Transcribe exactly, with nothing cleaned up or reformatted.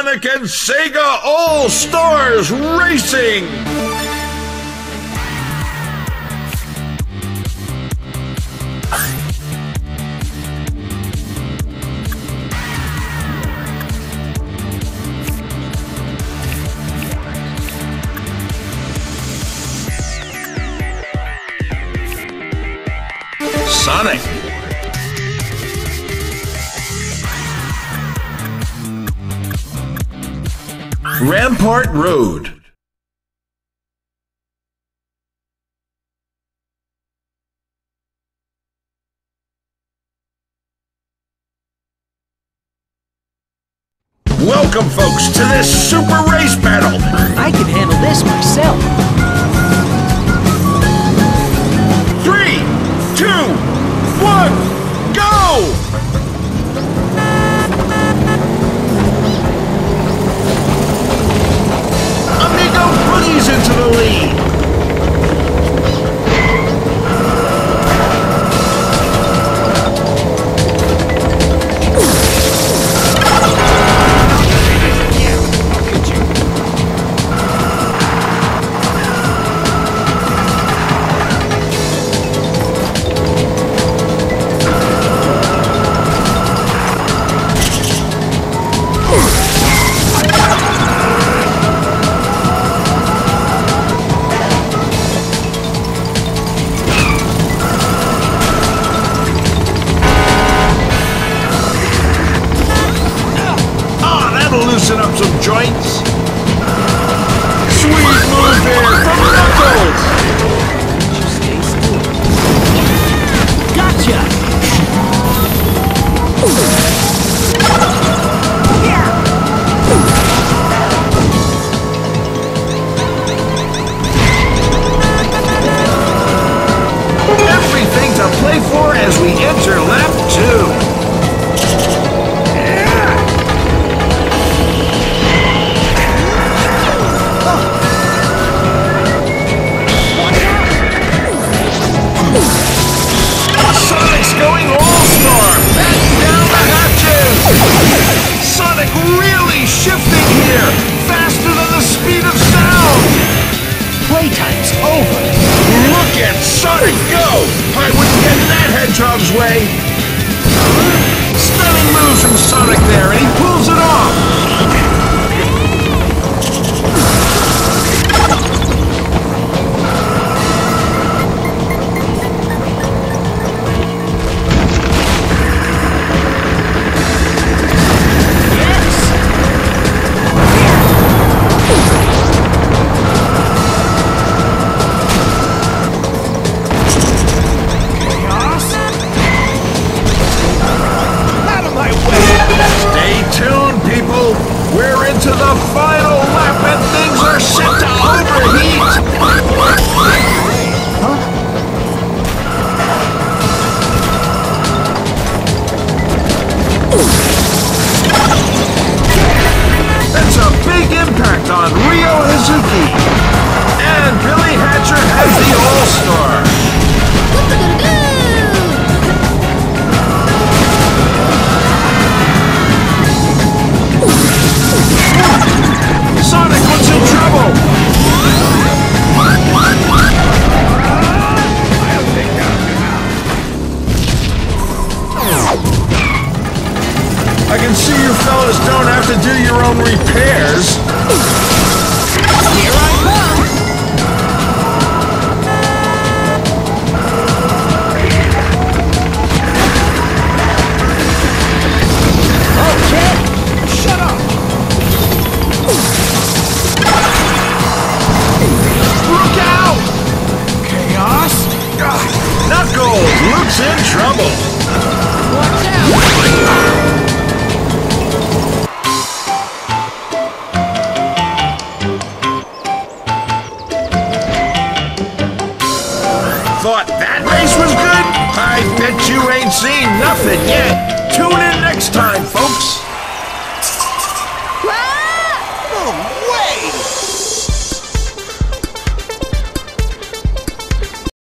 Sonic and Sega All-Stars Racing! Sonic. Rampart Road. Welcome, folks, to this super race battle. I can handle this myself. Three, two, one, go! Amigo Boogie's into the lead. Loosen up some joints. Sweet move there from Knuckles. Stay still. Gotcha. Everything to play for as we enter lap two. Going all-star! Back down the hatches! Sonic really shifting here! Faster than the speed of sound! Playtime's over! Look at Sonic go! I wouldn't get in that hedgehog's way! Stunning moves from Sonic there, and he pulls it off! We're into the final lap and things are set to overheat! Huh? That's a big impact on Ryo Hazuki! And Billy Hatcher has the All-Star! Sonic looks in trouble! I can see you fellas don't have to do your own repairs. Here I come! Okay! Shut up! Look out! Chaos? Knuckles! Luke's in trouble! Watch out! Thought that race was good? I bet you ain't seen nothing yet! Tune in next time, folks!